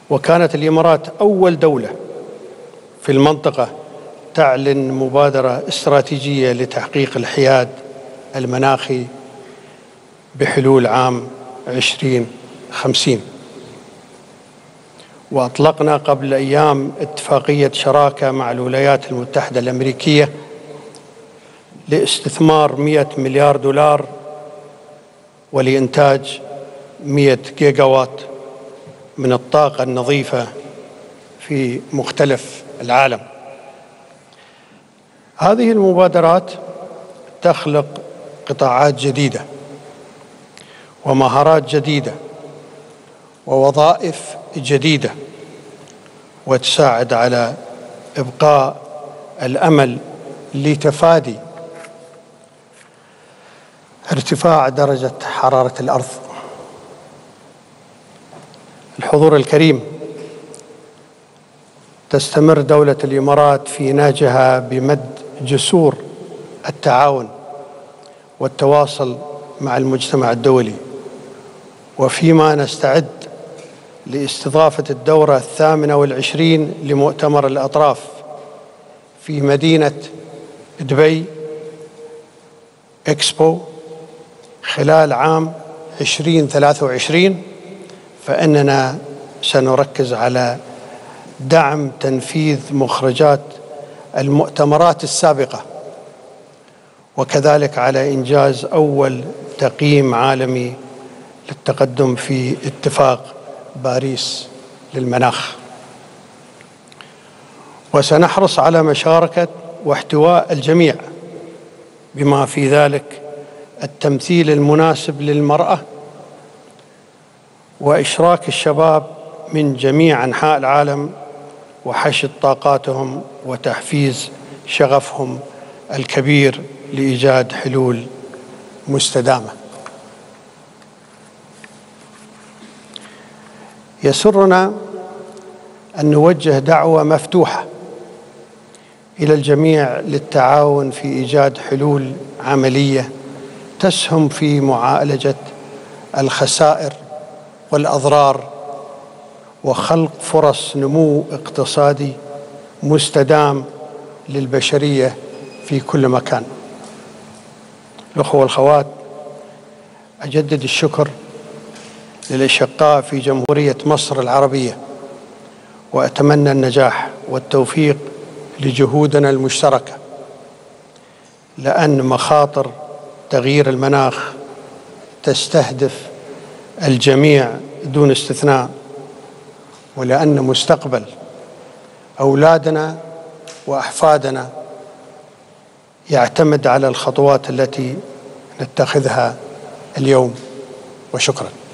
وكانت الإمارات أول دولة في المنطقة تعلن مبادرة استراتيجية لتحقيق الحياد المناخي بحلول عام 2050. وأطلقنا قبل أيام اتفاقية شراكة مع الولايات المتحدة الأمريكية لاستثمار 100 مليار دولار ولإنتاج 100 جيجا وات من الطاقة النظيفة في مختلف العالم. هذه المبادرات تخلق قطاعات جديدة ومهارات جديدة ووظائف جديدة، وتساعد على إبقاء الأمل لتفادي ارتفاع درجة حرارة الأرض. الحضور الكريم، تستمر دولة الإمارات في نهجها بمد جسور التعاون والتواصل مع المجتمع الدولي، وفيما نستعد لاستضافة الدورة 28 لمؤتمر الأطراف في مدينة دبي إكسبو خلال عام 2023، فإننا سنركز على دعم تنفيذ مخرجات المؤتمرات السابقة، وكذلك على إنجاز أول تقييم عالمي للتقدم في اتفاق باريس للمناخ. وسنحرص على مشاركة واحتواء الجميع، بما في ذلك التمثيل المناسب للمرأة وإشراك الشباب من جميع أنحاء العالم وحشد طاقاتهم وتحفيز شغفهم الكبير لإيجاد حلول مستدامة. يسرنا أن نوجه دعوة مفتوحة إلى الجميع للتعاون في إيجاد حلول عملية تسهم في معالجة الخسائر والأضرار وخلق فرص نمو اقتصادي مستدام للبشرية في كل مكان. الأخوة والأخوات، أجدد الشكر للأشقاء في جمهورية مصر العربية، وأتمنى النجاح والتوفيق لجهودنا المشتركة، لأن مخاطر تغيير المناخ تستهدف الجميع دون استثناء، ولأن مستقبل أولادنا وأحفادنا يعتمد على الخطوات التي نتخذها اليوم. وشكرا.